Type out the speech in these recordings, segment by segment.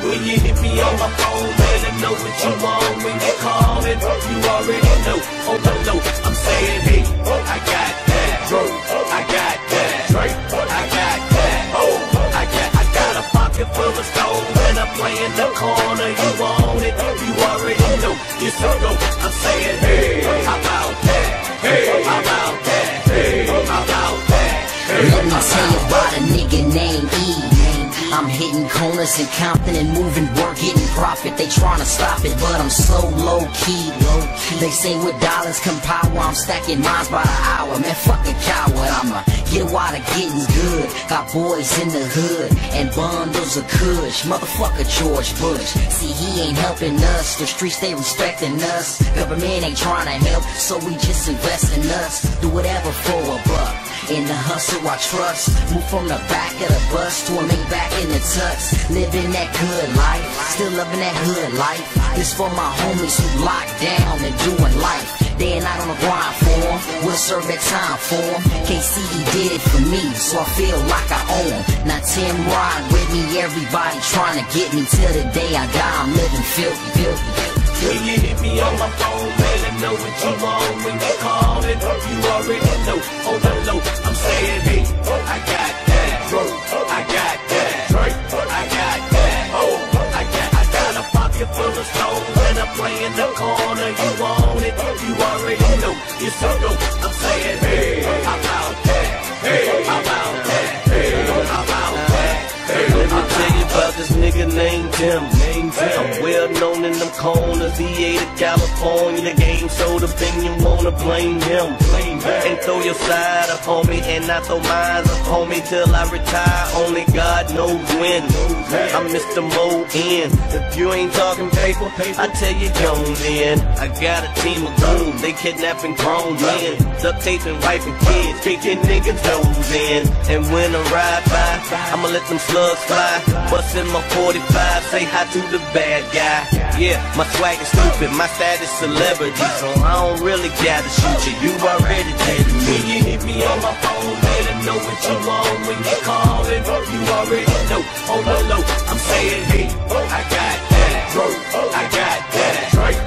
When you hit me on my phone, let them know what you want. When you callin', you already know. On the low, I'm saying, hey, I got that. I got that. I got that. Oh, I got a pocket full of stone. When I play in the corner, you want it. You already know. It's a go. I'm saying, hey, how about that? Hey, how about that? Hey, how about that? Hey, let me tell you about a nigga named E. I'm hitting corners in Compton and moving work, getting profit. They tryna stop it, but I'm so low-key. They say with dollars come power, I'm stacking mines by the hour. Man, fuck a coward, I'ma get while the getting's good. Got boys in the hood and bundles of kush. Motherfucker George Bush, see he ain't helping us. The streets they respecting us. Government ain't tryna help, so we just invest in us. Do whatever for a buck. In the hustle I trust. Move from the back of the bus to a Maybach in the tux. Living that good life, still loving that hood life. This for my homies who locked down and doing life. Day and night on the grind for them, we'll serve that time for them. KC, he did it for me, so I feel like I own him. Now Tim ride with me, everybody trying to get me. Till the day I die, I'm living filthy. When you hit me on my phone, let them know what you want. When you callin', you already know. On the low, I'm saying, hey, I got that. I got that. I got that. Oh, I got a pocket full of stone. When I play in the corner, you want it. You already know. It's a go. I'm saying, hey, how about that? Hey, how about that? Hey, how about that? Hey, let me tell you about this nigga named Tim. I'm well known in them corners. He ate of California. The game so the thing you wanna blame him. And throw your side up on me, and I throw mine up on me till I retire. Only God knows when. I'm Mr. Mo-In. If you ain't talking paper, I tell you Jones in. I got a team of goons. They kidnapping grown men, duct taping wife and kids, kicking niggas' toes in. And when I ride by, I'ma let them slugs fly. Bust in my 45, say hi to the bad guy. Yeah, my swag is stupid, my status celebrity, so I don't really gotta shoot you. You already did me. When you hit me on my phone, let them know what you want. When you callin', you already know. On the low, I'm saying, hey, I got that. I got that.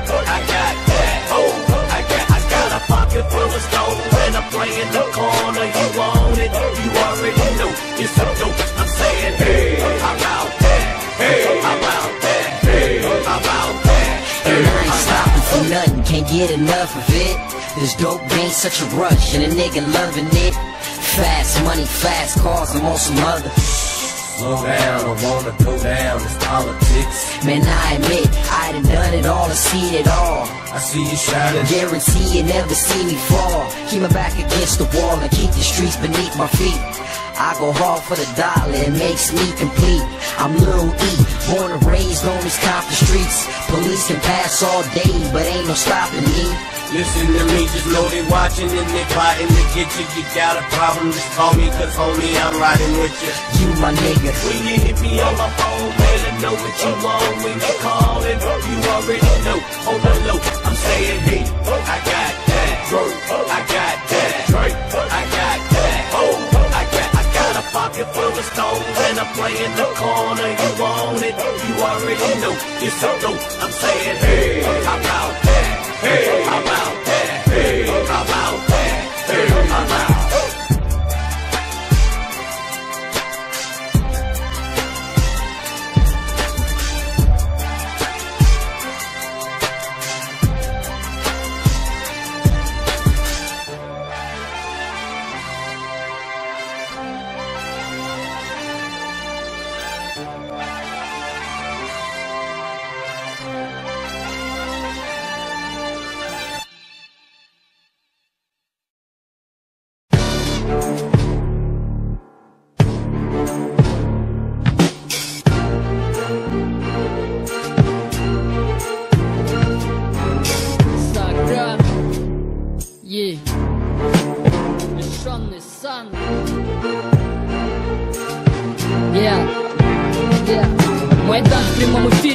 I got that. Oh, I got a pocket full of stone. When I play in the corner, you want it. You already know. It's a go. I'm saying, hey, how about that? Hey, how about that? Hey, how about that? And I ain't stopping for nothing, can't get enough of it. This dope game's such a rush, and a nigga loving it. Fast money, fast cars, I'm on some other. Slow down, I wanna go down, it's politics. Man, I admit, I done done it all and seen it all. I see you shining. Guarantee you never see me fall. Keep my back against the wall and keep the streets beneath my feet. I go hard for the dollar, it makes me complete. I'm Lil E, born and raised on these Compton streets. Police can pass all day, but ain't no stopping me. Listen to me, just know they watching and they plotting to get you. You got a problem, just call me, cause homie, I'm riding with you. You my nigga. When you hit me on my phone, let them know what you want. When you callin', you already know. On the low, I'm saying, hey, I got that. I got that. I got that. Oh, I got a pocket full of stone. When I play in the corner, you want it. You already know. It's a go. I'm saying, hey, how about that? Hey, how about that? Hey, how about that? Hey, how about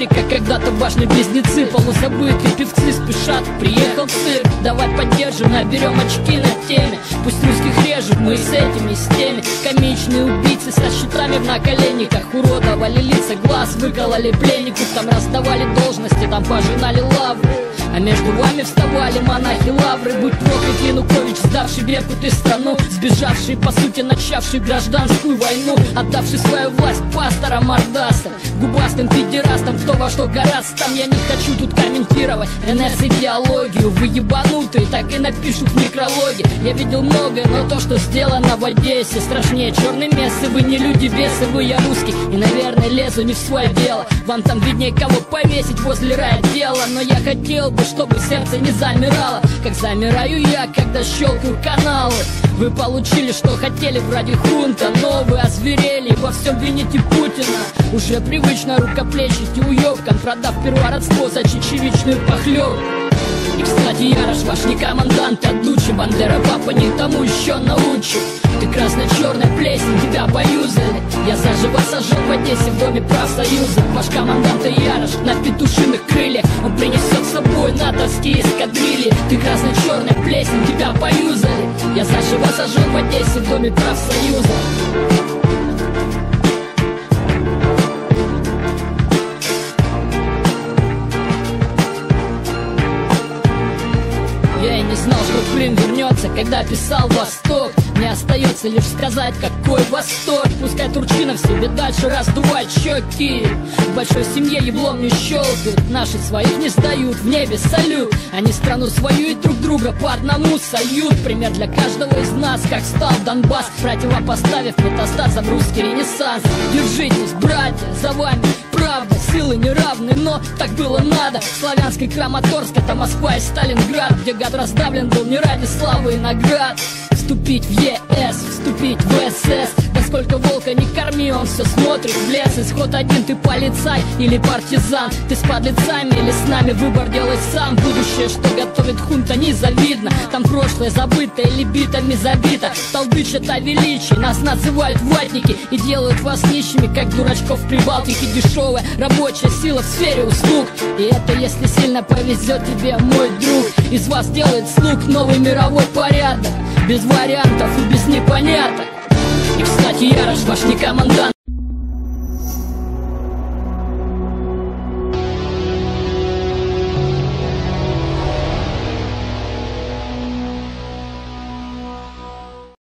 4, как когда-то башни-близнецы. Полузабытые певцы спешат, приехал цирк. Давай поддержим, наберем очки на теме. Пусть русских режут, мы с этими, с теми. Комичные убийцы со щитами в наколенниках. Уродовали лица, глаз выкололи пленников. Там раздавали должности, там пожинали лавры. А между вами вставали монахи лавры. Будь проклят Янукович, сдавший Беркут и страну, сбежавший, по сути, начавший гражданскую войну, отдавший свою власть пасторам мордастам, губастым педерастам, кто во что гораст. Там я не хочу тут комментировать НС-идеологию. Вы ебанутые, так и напишут в некрологе. Я видел многое, но то, что сделано в Одессе, страшнее черной мессы. Вы не люди бесы, вы я русский, и, наверное, лезу не в свое дело. Вам там виднее, кого повесить возле райотдела. Но я хотел бы, чтобы сердце не замирало, как замираю я, когда щелкаю каналы. Вы получили, что хотели вроде хунта, но вы озверели, во всем вините Путина. Уже привычно рукоплещите уёбкам, продав первородство за чечевичную похлёбку. И, кстати, Ярош ваш не командант, а Дучи. Бандера папа не тому еще научит. Ты красно-черная плесень, тебя поюзали. Я заживо сожжен в Одессе в доме профсоюза. Ваш командант Ярош на петушиных крыльях, он принесет с собой натовские эскадрильи. Ты красно-черная плесень, тебя поюзали. Я заживо сожжен в Одессе в доме профсоюза. Я и не знал, что Крым вернется, когда писал «Восток». Мне остается лишь сказать, какой восторг. Пускай Турчинов себе дальше раздувает щеки. В большой семье еблом не щелкают. Наши своих не сдают, в небе салют. Они страну свою и друг друга по одному сольют. Пример для каждого из нас, как стал Донбасс, противопоставив метастазам русский ренессанс. Держитесь, братья, за вами правда. Силы неравны, но так было надо. Славянский Краматорск, это Москва и Сталинград, где гад раздавлен был не ради славы и наград. Вступить в ЕС, вступить в СС. Да сколько волка не корми, он все смотрит в лес. Исход один, ты полицай или партизан. Ты с подлецами или с нами, выбор делай сам. Будущее, что готовит хунта, незавидно. Там прошлое забыто или битами забито. Толдычат о величии, нас называют ватники и делают вас нищими, как дурачков в Прибалтике. Дешевая рабочая сила в сфере услуг. И это если сильно повезет тебе, мой друг. Из вас делает слуг новый мировой порядок. Без вариантов и без непоняток. И, кстати, Ярош ваш не командант,